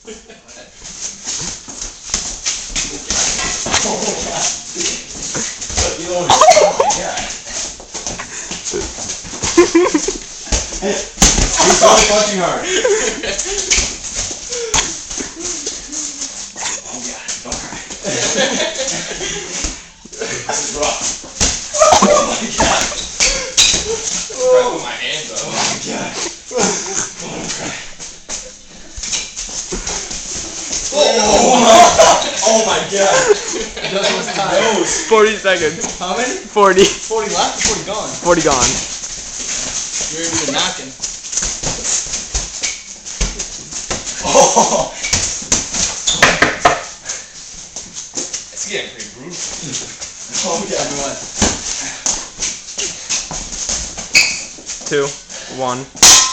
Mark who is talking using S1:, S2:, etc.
S1: You know, oh my god. He's really punching hard. Oh god, don't cry. This is rough. Oh my god. I'm trying to put my hands up. Oh my god. Oh, don't cry. Oh my god. That was time.
S2: 40 seconds.
S1: How many?
S2: 40.
S1: 40 left or 40 gone?
S2: 40 gone.
S1: You're even knocking. Oh! It's getting pretty brutal. Oh yeah, what?
S2: 2, 1.